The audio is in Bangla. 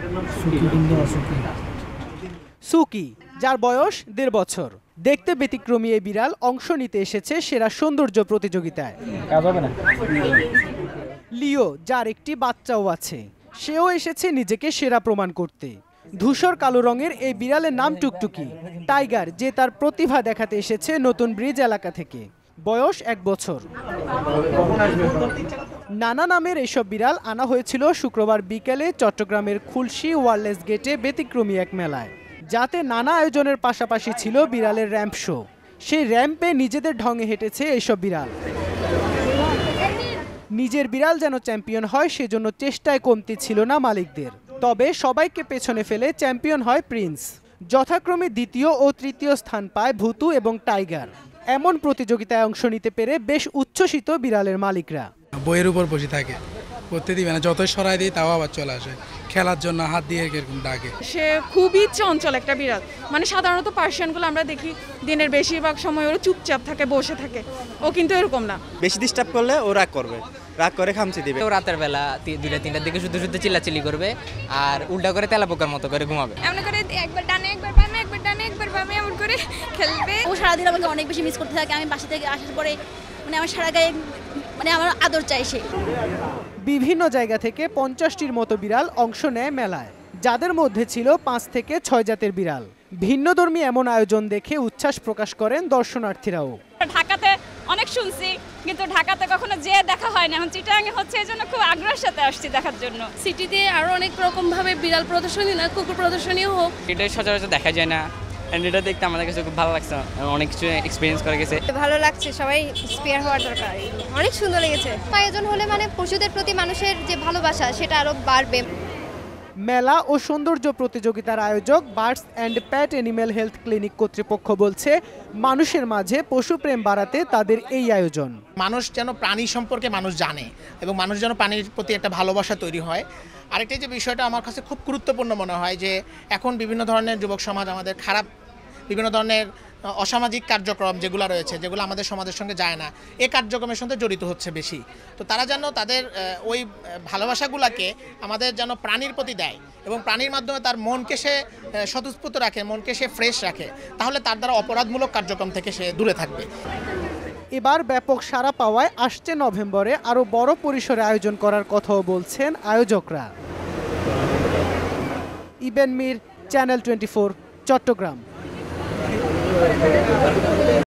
সুকি, যার বয়স 1.5 বছর। দেখতে ব্যতিক্রমী এই বিড়াল অংশ নিতে এসেছে সেরা সৌন্দর্য প্রতিযোগিতায়। লিও, যার একটি বাচ্চাও আছে, সেও এসেছে নিজেকে সেরা প্রমাণ করতে। ধূসর কালো রঙের এই বিড়ালের নাম টুকটুকি। টাইগার, যে তার প্রতিভা দেখাতে এসেছে নতুন ব্রিজ এলাকা থেকে। বয়স 1 বছর। নানা নামের এসব বিড়াল আনা হয়েছিল শুক্রবার বিকেলে চট্টগ্রামের খুলশী ওয়ারলেস গেটে ব্যতিক্রমী এক মেলায়, যাতে নানা আয়োজনের পাশাপাশি ছিল বিড়ালের র্যাম্প শো। সেই র্যাম্পে নিজেদের ঢঙে হেঁটেছে এইসব বিড়াল। নিজের বিড়াল যেন চ্যাম্পিয়ন হয় সেজন্য চেষ্টায় কমতি ছিল না মালিকদের। তবে সবাইকে পেছনে ফেলে চ্যাম্পিয়ন হয় প্রিন্স। যথাক্রমে দ্বিতীয় ও তৃতীয় স্থান পায় ভুতু এবং টাইগার। এমন প্রতিযোগিতায় অংশ নিতে পেরে বেশ উচ্ছ্বসিত বিড়ালের মালিকরা। বইয়ের উপর বসে থাকে, করতে দিবে না, যতই সরাই দিই তাও আবার চলে আসে খেলার জন্য, হাত দিয়ে এরকম ডাকে। সে খুবই চঞ্চল একটা বিড়াল। মানে সাধারণত পার্সিয়ানগুলো আমরা দেখি দিনের বেশিরভাগ সময় ওরা চুপচাপ থাকে, বসে থাকে। ও কিন্তু এরকম না। বেশি ডিস্টার্ব করলে ও রাগ করবে, রাগ করে খামচি দিবে। ও রাতের বেলা 2টা-3টার দিকে শুধু শুধু চিল্লাচিল্লি করবে আর উল্টা করে তেলাপোকার মতো করে ঘুমাবে। এমন করে একবার ডানে একবার বামে, একবার ডানে একবার বামে এমন করে খেলবে। ও সারাদিন আমাকে অনেক বেশি মিস করতে থাকে। আমি বাসা থেকে আসার পরে মানে আমার সারা গায়ে মানে আমার আদর চাই সে। বিভিন্ন জায়গা থেকে 50টির মতো বিড়াল অংশ নেয় মেলায়, যাদের মধ্যে ছিল 5 থেকে 6 জাতের বিড়াল। ভিন্নধর্মী এমন আয়োজন দেখে উচ্ছ্বাস প্রকাশ করেন দর্শনার্থীরাও। ঢাকাতে অনেক শুনছি, কিন্তু ঢাকাতে কখনো যে দেখা হয় না। এখন চিটাগাঙে হচ্ছে, এই জন্য খুব আগ্রহের সাথে আসছি দেখার জন্য। সিটিতে আরো অনেক রকম ভাবে বিড়াল প্রদর্শনী না কুকুর প্রদর্শনীও হোক, এটা সচরাচর দেখা যায় না। এটা দেখতে আমাদের কাছে খুব ভালো লাগছে, অনেক কিছু এক্সপিরিয়েন্স করে গেছে। ভালো লাগছে, সবাই ইন্সপায়ার হওয়ার দরকার। অনেক সুন্দর লেগেছে। আয়োজন হলে মানে পশুদের প্রতি মানুষের যে ভালোবাসা সেটা আরো বাড়বে। মেলা ও সৌন্দর্য প্রতিযোগিতার আয়োজক birds and pet animal health clinic কর্তৃপক্ষ বলছে, মানুষের মাঝে পশুপ্রেম বাড়াতে তাদের এই আয়োজন। মানুষ যেন প্রাণী সম্পর্কে মানুষ জানে এবং মানুষ যেন প্রাণীর প্রতি একটা ভালোবাসা তৈরি হয়। আরেকটা যে বিষয়টা আমার কাছে খুব গুরুত্বপূর্ণ মনে হয় যে এখন বিভিন্ন ধরনের যুবক সমাজ আমাদের খারাপ বিভিন্ন ধরনের অসামাজিক কার্যক্রম যেগুলো রয়েছে, যেগুলো আমাদের সমাজের সঙ্গে যায় না, এই কার্যক্রমের সঙ্গে জড়িত হচ্ছে বেশি। তো তারা যেন তাদের ওই ভালোবাসাগুলোকে আমাদের যেন প্রাণীর প্রতি দেয় এবং প্রাণীর মাধ্যমে তার মনকে সে স্বতঃস্ফূর্ত রাখে, মনকে সে ফ্রেশ রাখে, তাহলে তার দ্বারা অপরাধমূলক কার্যক্রম থেকে সে দূরে থাকবে। এবার ব্যাপক সাড়া পাওয়ায় আসছে নভেম্বরে আরও বড় পরিসরে আয়োজন করার কথাও বলছেন আয়োজকরা। ইবেন মির, চ্যানেল 24, চট্টগ্রাম।